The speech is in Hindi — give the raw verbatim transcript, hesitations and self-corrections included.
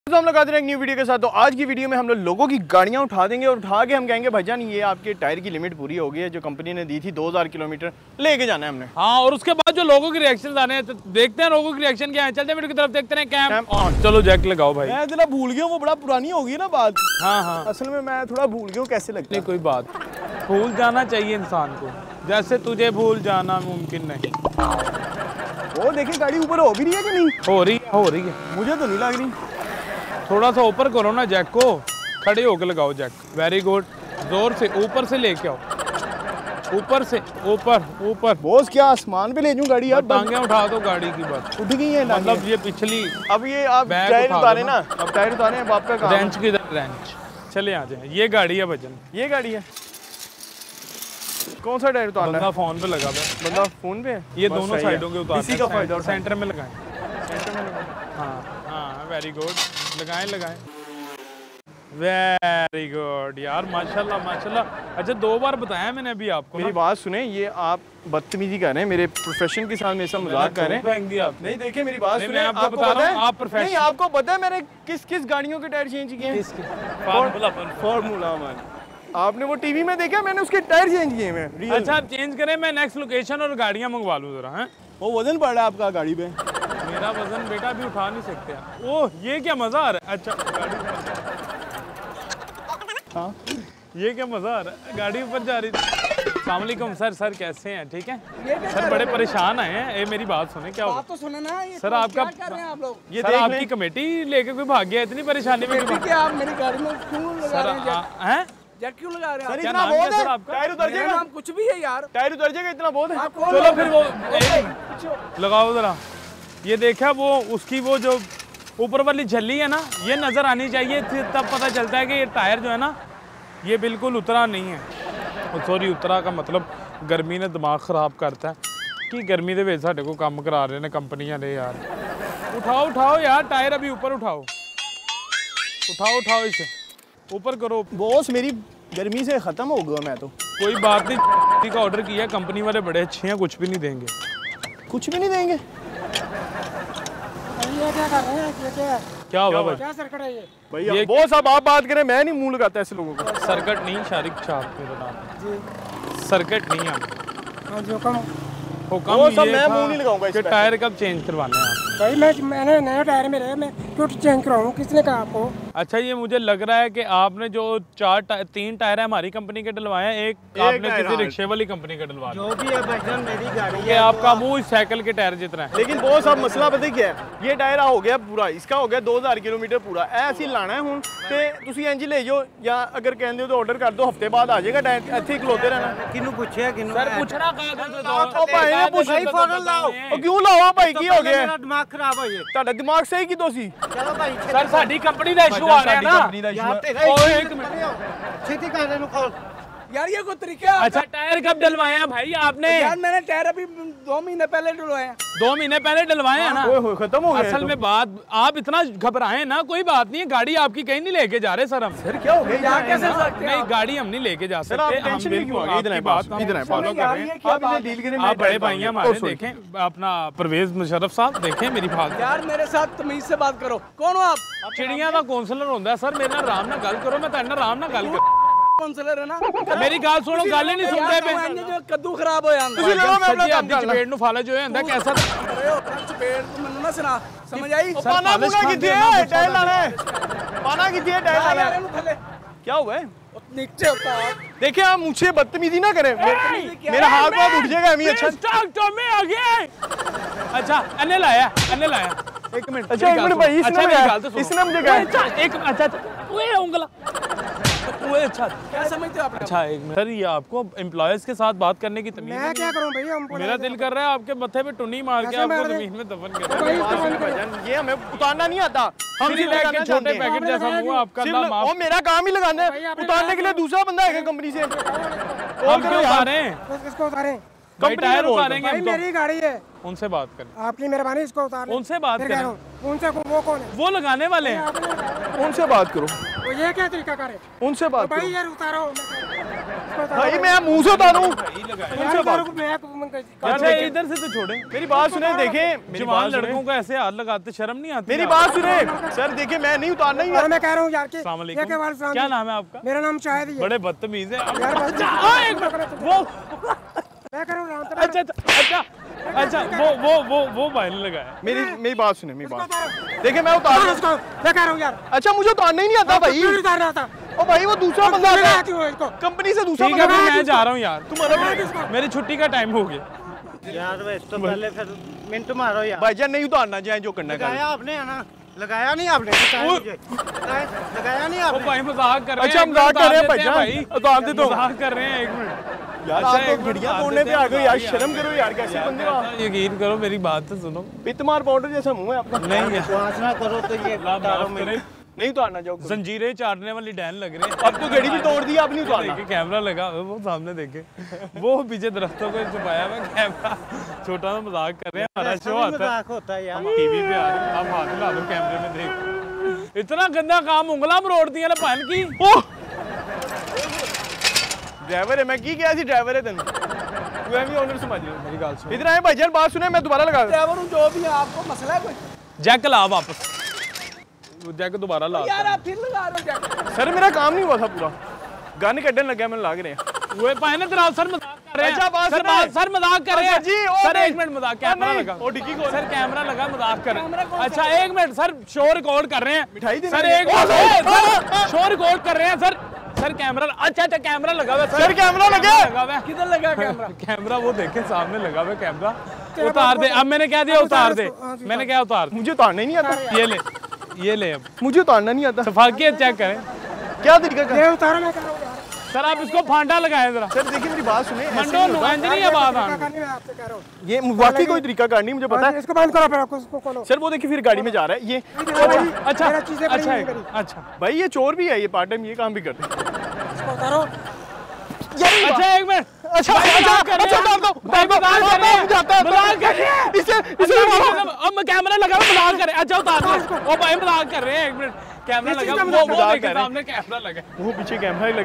तो हम लोग आते हैं एक न्यू वीडियो के साथ। तो आज की वीडियो में हम लोग लोगों की गाड़ियां उठा देंगे और उठा के हम कहेंगे भाईजान ये आपके टायर की लिमिट पूरी हो गई है जो कंपनी ने दी थी दो हज़ार किलोमीटर लेके जाना है हमने। हाँ, और उसके बाद जो लोगों के रिएक्शन आने हैं तो देखते हैं लोगों के रिएक्शन क्या है। चलते हैं वीडियो की तरफ, देखते हैं कैम। चलो जैक लगाओ भाई। मैं जरा भूल गया, वो बड़ा पुरानी हो गई ना बात। हाँ हाँ, असल में मैं थोड़ा भूल गया कैसे लगता है। कोई बात, भूल जाना चाहिए इंसान को, जैसे तुझे भूल जाना मुमकिन नहीं। वो देखिए गाड़ी ऊपर हो भी रही है कि नहीं? हो रही है, हो रही है। मुझे तो नहीं लग रही। थोड़ा सा ऊपर करो ना जैक को, खड़े होकर लगाओ जैक। वेरी गुड, जोर से ऊपर से लेके आओ, ऊपर से ऊपर ऊपर। बॉस क्या आसमान पे ले जाऊं गाड़ी यार? टांगे उठा दो गाड़ी की बात उठ गई है मतलब ये पिछली। अब ये आप टायर उतारे ना, अब टायर उतारे अब आपका काम। रेंच किधर? रेंच चले आ जाए। ये गाड़ी है भजन, ये गाड़ी है। कौन सा टायर उतारना है? बंदा फोन पे लगा हुआ है। बंदा फोन पे है? ये दोनों साइडों के उतारना है। इसी का फायदा उठाएं। सेंटर में लगाएं। सेंटर में लगाएं। हाँ हाँ, वेरी गुड, लगाएं लगाएं। वेरी गुड यार, माशाल्लाह माशाल्लाह। अच्छा, दो बार बताया मैंने अभी आपको। मेरी बात सुने, ये आप बदतमीजी कर रहे हैं मेरे प्रोफेशन के साथ, मेरे साथ मजाक कर रहे हैं। नहीं देखिए मेरी बात सुने, आपको आपको बता पता रहा हूं, है आप प्रोफेशन। नहीं आपको पता है मैंने किस किस गाड़ियों के टायर चेंज किए हैं? Formula formula one. आपने वो टीवी में देखा, मैंने उसके टायर चेंज किए हैं। अच्छा, आप चेंज करें, मैं नेक्स्ट लोकेशन और गाड़ियाँ मंगवा लूँ जरा। हैं, वो वजन पड़ रहा है आपका गाड़ी पे। मेरा वजन बेटा अभी उठा नहीं सकते आप। ओह, ये क्या मजा आ रहा है। अच्छा गाड़ी, हाँ ये क्या मजा आ रहा है, गाड़ी ऊपर जा रही थी। अस्सलाम वालेकुम सर। सर कैसे हैं? ठीक है सर, बड़े परेशान आए हैं। ये मेरी बात सुने, क्या बात तो सुने ना। ये सर आपका क्या कर रहे हैं आप लोग? ये सर आपकी कमेटी लेके कोई भाग गया इतनी परेशानी में? ठीक है, आप मेरी गाड़ी में क्यों लगा सर रहे हैं जैक? हैं जैक क्यों लगा रहे हैं? सर क्या इतना नाम क्या बहुत सर है? आपका? टायर उतर मेरा जाएगा। नाम कुछ भी है यार। टायर उतर जाएगा, इतना बहुत है। आप कौन चलो लोग फिर हैं? वो लगाओ जरा। ये देखा वो उसकी वो जो ऊपर वाली झल्ली है ना, ये नजर आनी चाहिए, तब पता चलता है कि ये टायर जो है ना ये बिल्कुल उतरा नहीं है। सॉरी, उतरा का मतलब गर्मी ने दिमाग खराब करता है कि गर्मी दे विच साडे को काम करा रहे ने कंपनियां ने यार। उठाओ उठाओ यार टायर, अभी ऊपर उठाओ उठाओ उठाओ, इसे ऊपर करो। बॉस मेरी गर्मी से खत्म हो गया मैं तो। कोई बात नहीं, का ऑर्डर किया, कंपनी वाले बड़े अच्छे हैं, कुछ भी नहीं देंगे। कुछ भी नहीं देंगे? ये क्या कर रहे हैं? ये क्या है? क्या होगा भाई? क्या सर्किट है ये? भैया ये- बॉस अब आप बात करें, मैं नहीं मुंह लगाता ऐसे लोगों को। सर्किट नहीं, शारिक छाप मेरा नाम जी है। सर्किट नहीं है। हाँ जी, हुक्म। हुक्म वो सब ये मैं था मुंह नहीं लगाऊंगा इस कि पे। टायर कब चेंज करवाने हैं आप? भाई मैं मैंने नया टायर में रहे, मैं क्यों चेंज कराऊँ? किसने कहा आपको? अच्छा, ये मुझे लग रहा है कि आपने जो चार टा, तीन टायर है हमारी कंपनी के डलवाए हैं, एक, एक आपने टायर, किसी हाँ। रिक्शे वाली कंपनी का डलवा दिया। जो भी है भाईजान, मेरी गाड़ी कि आपका मुंह इस साइकिल के टायर जितना है। लेकिन बॉस अब मसला पता क्या है, ये टायर हो गया पूरा, इसका हो गया दो हज़ार किलोमीटर पूरा। ऐसे ही लाना है हुन ते ਤੁਸੀਂ ਇੰਜ ले जाओ, या अगर कहंदे हो तो ऑर्डर कर दो, हफ्ते बाद आ जाएगा टायर। ਇੱਥੇ ਹੀ ਖਲੋਤੇ ਰਹਿਣਾ। किन्नू पूछे किन्नू? सर पूछना कहा ओ भाई ये पूछ भाई फौरन लाओ। ओ क्यों लाओ भाई, की हो गया? मेरा दिमाग खराब हो ये। ਤੁਹਾਡਾ ਦਿਮਾਗ ਸਹੀ ਕੀ ਤੁਸੀਂ? चलो भाई, सर साडी कंपनी का इशू आ रहा है ना। यार तेरा ओए एक मिनट, छेती कर रहे खोल यार, ये कोई तरीका? अच्छा टायर कब डलवाए हैं भाई आपने? यार मैंने टायर अभी दो महीने पहले डलवाए हैं। दो महीने पहले डलवाए हैं ना। ओए होए खत्म हो गया। असल में बात, आप इतना घबराए ना, कोई बात नहीं है, गाड़ी आपकी कहीं नहीं लेके जा रहे सर हम। फिर क्या हो गया? यार कैसे सकते हैं नहीं, आप? गाड़ी हम नहीं लेके जा सर आप सकते। हम टेंशन में क्यों आ बिल्कुल गए? इधर आपकी है बात बात, हम इधर है फॉलो बात। कर रहे हैं। आप इसे डील करें, आप बड़े भाई हैं हमारे, देखें अपना परवेज मुशर्रफ साहब, देखें मेरी बात। यार मेरे साथ तमीज से बात करो। कौन हो आप? चिड़िया का काउंसलर होता है सर, मेरे नाल आराम ना गल करो, मैं तेरे नाल आराम ना गल कर। काउंसलर है ना? मेरी गल सुनो, गल ही नहीं सुनते पे। यार जो कद्दू खराब हो ਜਾਂਦਾ। ਤੁਸੀਂ ਲੜੋ, ਮੈਂ ਆਪਣਾ सच्ची काम आधी करना। चपेट ਨੂੰ ਫਾਲਾ ਜੋ ਹੁੰਦਾ कैसा। अरे ओ चपेट तू मैनू ना सुना, समझ आई? सर, पाना पालिश पूरा खान कितने देना, है? गुस्सा टायर ना लाना है। पाना कितने है? टायर यार लाना है। ਇਹਨੂੰ ਥੱਲੇ क्या हुआ है? नीचे उतार। देखिए आप मुझसे बदतमीजी ना करें। क्या मेरा हाथ पाँव उठ जाएगा अमी। अच्छा स्टॉक तो में आ गया। अच्छा अन्ने लाया, अन्ने लाया। एक मिनट, अच्छा एक मिनट भाई, इसने अच्छा मेरी मुझे गल तो सुनो। इसने मुझे कहा अच्छा एक अच्छा अच्छा ओए उंगला ओए अच्छा क्या समझते हो आप? अच्छा एक मिनट सर, ये आपको एम्प्लॉयज के साथ बात करने की तमीज मैं नहीं क्या है? करूं भैया? हम मेरा दिल कर रहा है आपके मत्थे पे टुन्नी मार के ऐसे आपको मार दे। जमीन में दफन कर भाई, दूं। तो बंद करो। भाईजान ये हमें उतारना नहीं आता। हम सिर्फ सिर्फ एक लगाना छोटे चाहते हैं। पैकेट जैसा मुंह आपका, सिर्फ अल्लाह वो माफ। मेरा काम ही लगाना भाई, है। आपने उतारने के लिए दूसरा बंदा है कंपनी से। हम क्यों उतारे हैं? तो इसको उतारें भाई कंपनी टायर में बोल दो। उतारेंगे भाई, हम तो। मेरी गाड़ी है, उनसे बात करें, आपकी मेहरबानी, इसको उतार लें। उनसे बात फिर कह करें। रहा हूं, उनसे को- वो कौन है? वो लगाने वाले हैं। आपने- उनसे बात करो, वो ये क्या तरीका करे? उनसे बात भाई करो। यार उतारो, इसको भाई मैं मुंह से उतारूं? यार उतारो को मैं अच्छा इधर से तो छोड़े। मेरी बात सुने, देखें मेरी जवान बात सुने। लड़कों को ऐसे हाथ लगाते शर्म नहीं आती? मेरी बात सुने सर, देखिए मैं नहीं उतारना ही और है। मैं कह रहा हूँ यार कि अस्सलाम ये के वाले वालेकुम। साहब, क्या नाम है आपका? मेरा नाम शाहिद ही है बड़े बदतमीज है यार भाई। अच्छा हाँ, एक मिनट, वो मैं कह रहा हूँ राम तक अच्छा अच्छा अच्छा अच्छा वो वो वो वो भाई ने लगाया। मेरी मेरी बात सुने, मेरी बात देखिए मैं उतार उसको मैं कह रहा हूँ यार अच्छा मुझे उतारना ही नहीं आता भाई। क्यों नहीं उतार रहा था? ओ भाई वो दूसरा बंदा लगा है क्यों है इसको? कंपनी से, दूसरा ठीक है बंदा फिर है। मैं जा रहा हूँ यार, तुम्हारा मेरी छुट्टी का टाइम हो गया। यार वे तो पहले फिर मिनट मारो यार। भाईजान नहीं उतारना, चाहे जो करना है कर। लगाया आपने है ना, लगाया नहीं आपने, बताया मुझे। लगाया लगाया नहीं वो आपने। भाई मजाक कर रहे हैं। अच्छा, एक मिनट मजाक कर रहे हैं उतार देते भाईजान, उतार दे दो। मजाक कर रहे हैं एक मिनट यार अच्छा, आप तो एक मिनट घड़ियां उतार तोड़ने देते पे आ हैं, गए यार, उतार शर्म करो यार, कैसे बंदे हो आप? यकीन करो मेरी बात तो सुनो। पितमार पाउडर जैसा मुंह है आपका। नहीं यार बकवास ना करो तो ये अल्लाह उतारो माफ मेरे। करे। नहीं उतारना जाओ। जंजीरें चाटने वाली डैन लग रहे हैं। अब तो घड़ी भी तोड़ दी, अब नहीं उतारना। देखिए कैमरा लगा हुआ है, वो सामने देखे वो पीछे दरख्तों को छुपाया हुआ कैमरा। छोटा सा मजाक कर रहे हैं, हमारा ऐसा शो भी आता है, मजाक होता है यार। हम टीवी पे आ रहे हैं, आप हाथ ला दो कैमरे में देख। इतना गंदा काम उंगला मरोड़ दिया ना पान की। ड्राइवर है, मैं की क्या सी ड्राइवर है तेन तू है भी ओनर समझ लो। मेरी गाल सुन, इधर आए भाईजान, बात सुने, मैं दोबारा लगा ड्राइवर हूं, जो भी है आपको मसला है कोई? जैक ला वापस, वो जैक दोबारा ला। यार आप फिर लगा रहे हो जैक। सर मेरा काम नहीं हुआ था पूरा, गन कड्डन लगा मैंने लाग रहे हैं। वो पाए दराव सर मजाक कर रहे हैं। अच्छा, बात सर सुने। बात सर मजाक कर रहे हैं अच्छा जी, ओ सर नहीं। एक मिनट मजाक, ओ कैमरा नहीं, लगा। ओ डिक्की कौन? सर कैमरा लगा, मजाक कर रहे हैं। अच्छा एक मिनट सर, शो रिकॉर्ड कर रहे हैं। मिठाई देना सर है। एक ओ, minute, sir. Sir show record कर रहे हैं सर। सर कैमरा, अच्छा अच्छा कैमरा लगा हुआ है सर कैमरा लगा लगा हुआ है। किधर लगा कैमरा? कैमरा वो देखे सामने लगा हुआ है कैमरा। उतार दे, अब मैंने क्या दिया, उतार दे। मैंने क्या उतार दे? मुझे उतारना ही नहीं आता, ये ले ये ले, अब मुझे उतारना नहीं आता। सफाकियत चेक करें। क्या तरीका कर? ये उतारो मैं कह रहा हूँ यार सर आप इसको फांडा लगाएं जरा। सर देखिए मेरी बात सुने, ऐसे मंडो नहीं होता। नुआंज नहीं है बात क्या आने। करनी है मैं आपसे कह रहा हूँ। ये वाकई कोई तरीका कर नहीं, मुझे पता है। इसको बंद करो फिर, आपको इसको खोलो। सर वो देखिए फिर गाड़ी में जा रहा है ये। अच्छा मेरा चीजें बड़ी अच्छा नहीं करी। अच्छा भाई ये चोर भी है, ये पार्ट टाइम ये काम भी करते हैं। इसको उतारो। अच्छा एक मिनट। अच्छा भाई, अच्छा मजाक कर रहे अच्छा हैं। उतार दो, भाई उतार दो, मजाक कर रहे हैं। जाता है, मजाक कर रहे हैं। इसे इसे मारो। अब मैं कैमरा लगा हुआ, मजाक कर रहे हैं। अच्छा उतार दो। ओ भाई मजाक कर रहे हैं, एक मिनट कैमरा ये चीज़ लगा का वो वो मजाक देखे कर रहे हैं। सामने कैमरा लगा। वो पीछे कैमरा ही